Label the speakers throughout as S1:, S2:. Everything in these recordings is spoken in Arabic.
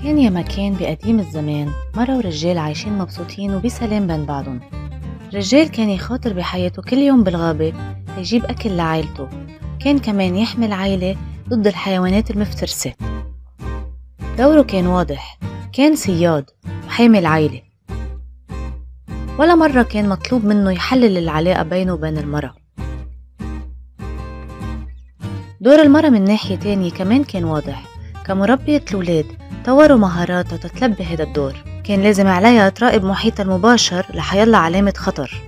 S1: كان يا مكان بقديم الزمان مرة ورجال عايشين مبسوطين وبسلام بين بعضن. الرجال كان يخاطر بحياته كل يوم بالغابة ليجيب أكل لعائلته، كان كمان يحمي العائلة ضد الحيوانات المفترسة. دوره كان واضح، كان صياد وحامي العائلة. ولا مرة كان مطلوب منه يحلل العلاقة بينه وبين المرأة. دور المرأة من ناحية تانية كمان كان واضح، كمربية الأولاد طوروا مهاراتها تتلبي هذا الدور، كان لازم عليها تراقب محيطها المباشر لحيلا علامة خطر.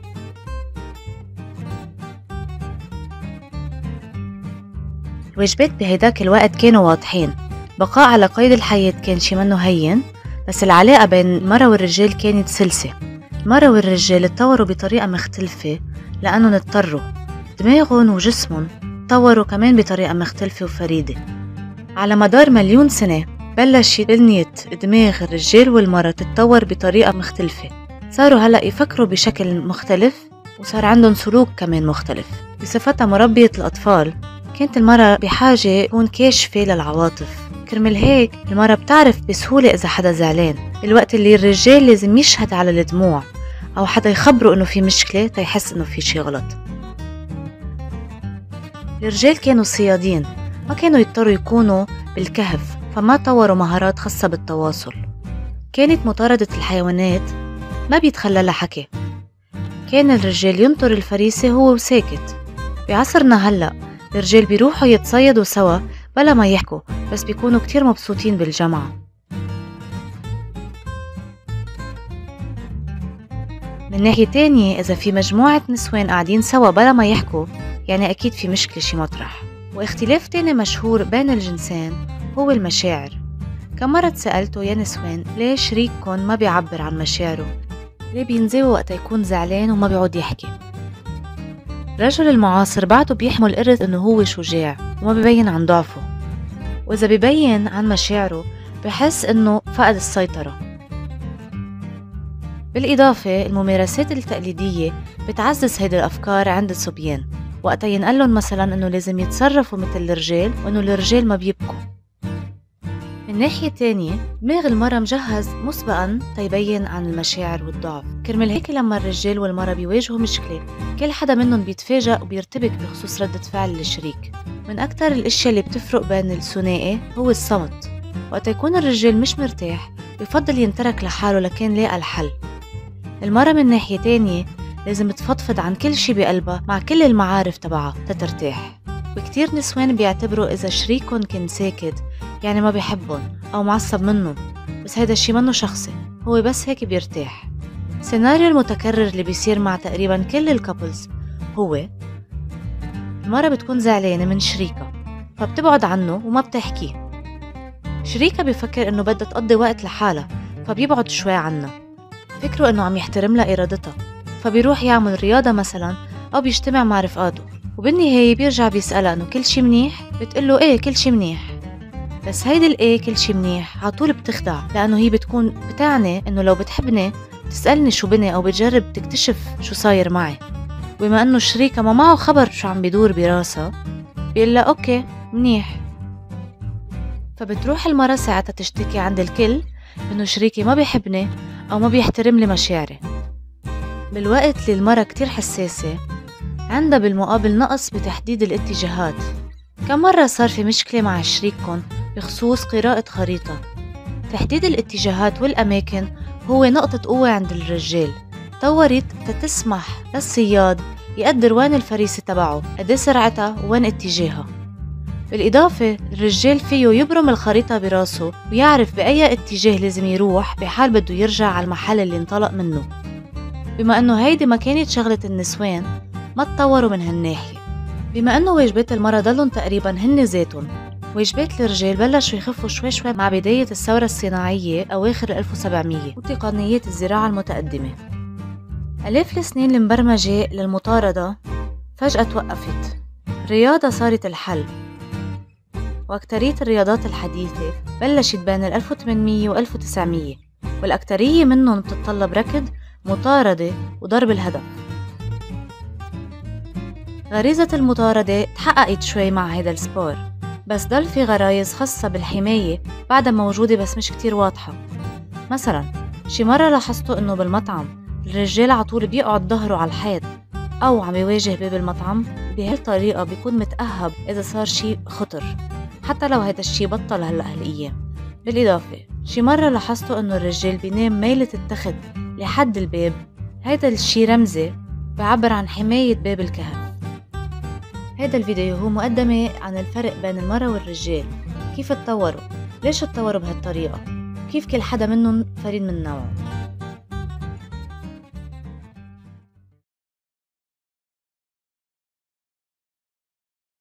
S1: الواجبات بهداك الوقت كانوا واضحين، بقاء على قيد الحياة كان شي منه هين، بس العلاقة بين المرأة والرجال كانت سلسة. المرأة والرجال اتطوروا بطريقة مختلفة لأنهم اضطروا، دماغهم وجسمهم تطوروا كمان بطريقة مختلفة وفريدة. على مدار مليون سنة بلشت بنية دماغ الرجال والمرأة تتطور بطريقة مختلفة، صاروا هلأ يفكروا بشكل مختلف وصار عندهم سلوك كمان مختلف. بصفتها مربية الأطفال كانت المرأة بحاجة تكون كاشفة للعواطف، كرمال هيك المرأة بتعرف بسهولة إذا حدا زعلان، الوقت اللي الرجال لازم يشهد على الدموع أو حدا يخبره إنه في مشكلة تيحس إنه في شي غلط. الرجال كانوا صيادين، ما كانوا يضطروا يكونوا بالكهف، فما طوروا مهارات خاصة بالتواصل. كانت مطاردة الحيوانات ما بيتخلى حكي، كان الرجال ينطر الفريسة هو وساكت. بعصرنا هلأ الرجال بيروحوا يتصيدوا سوا بلا ما يحكوا، بس بيكونوا كتير مبسوطين بالجمعة. من ناحية تانية إذا في مجموعة نسوان قاعدين سوا بلا ما يحكوا، يعني أكيد في مشكلة شي مطرح. واختلاف تاني مشهور بين الجنسين هو المشاعر. كم مرة سألته يا نسوان ليش شريككن ما بيعبر عن مشاعره؟ ليه بينزوي وقت يكون زعلان وما بيعود يحكي؟ الرجل المعاصر بعده بيحمل قرة إنه هو شجاع وما بيبين عن ضعفه، وإذا بيبين عن مشاعره بحس إنه فقد السيطرة. بالإضافة الممارسات التقليدية بتعزز هيدي الأفكار عند الصبيان، وقتا ينقلن مثلا إنه لازم يتصرفوا مثل الرجال وإنه الرجال ما بيبكوا. من ناحية تانية دماغ المرأة مجهز مسبقا تيبين عن المشاعر والضعف، كرمال هيك لما الرجال والمرأة بيواجهوا مشكلة كل حدا منهم بيتفاجأ وبيرتبك بخصوص ردة فعل الشريك. من أكتر الأشياء اللي بتفرق بين الثنائي هو الصمت. وقت يكون الرجال مش مرتاح بفضل ينترك لحاله لكن لاقى الحل. المرأة من ناحية تانية لازم تفضفض عن كل شي بقلبها مع كل المعارف تبعها تترتاح. وكتير نسوان بيعتبروا إذا شريكهم كان ساكت يعني ما بيحبهم أو معصب منهم، بس هيدا الشي منه شخصي، هو بس هيك بيرتاح. السيناريو المتكرر اللي بيصير مع تقريبا كل الكابلز هو المرة بتكون زعلانة من شريكها فبتبعد عنه وما بتحكيه. شريكها بيفكر إنه بدها تقضي وقت لحالها فبيبعد شوي عنها، فكره إنه عم يحترم لها إرادتها فبيروح يعمل رياضة مثلا أو بيجتمع مع رفقاته، وبالنهاية بيرجع بيسألها إنه كل شي منيح؟ بتقله إيه كل شي منيح. بس هيدي الإيه كل شي منيح عطول بتخدع، لأنه هي بتكون بتعني إنه لو بتحبني بتسألني شو بني أو بتجرب تكتشف شو صاير معي. وبما إنه شريكها ما معه خبر شو عم بيدور براسها بيقلها أوكي منيح. فبتروح المرة ساعتها تشتكي عند الكل إنه شريكي ما بيحبني أو ما بيحترم لي مشاعري. بالوقت اللي المرة كتير حساسة عندها بالمقابل نقص بتحديد الاتجاهات. كم مرة صار في مشكلة مع شريككن بخصوص قراءة خريطة؟ تحديد الاتجاهات والأماكن هو نقطة قوة عند الرجال، طورت تتسمح للصياد يقدر وين الفريسة تبعه، قد سرعتها وين اتجاهها. بالإضافة الرجال فيه يبرم الخريطة براسه ويعرف بأي اتجاه لازم يروح بحال بده يرجع على المحل اللي انطلق منه. بما أنه هيدي ما كانت شغلة النسوان ما تطوروا من هالناحية. بما أنه واجبات المرأة ضلن تقريبا هن ذاتهم، واجبات الرجال بلشوا يخفوا شوي شوي مع بداية الثورة الصناعية أواخر 1700 وتقنيات الزراعة المتقدمة. آلاف السنين المبرمجة للمطاردة فجأة توقفت، الرياضة صارت الحل، وأكترية الرياضات الحديثة بلشت بين 1800 و 1900، والأكترية منهم بتتطلب ركض، مطاردة وضرب الهدف. غريزة المطاردة تحققت شوي مع هيدا السبور، بس ضل في غرايز خاصة بالحماية بعدها موجودة بس مش كتير واضحة. مثلا شي مرة لاحظتوا إنه بالمطعم الرجال عطول بيقعد ظهره على الحيط أو عم يواجه باب المطعم، بهالطريقة بيكون متأهب إذا صار شي خطر، حتى لو هيدا الشي بطل هلأ هالأيام. بالإضافة شي مرة لاحظتوا إنه الرجال بينام ميلة التخت لحد الباب، هيدا الشي رمزي بعبر عن حماية باب الكهف. هيدا الفيديو هو مقدمة عن الفرق بين المرأة والرجال، كيف اتطوروا، ليش اتطوروا بهالطريقة، كيف كل حدا منهم فريد من نوعه.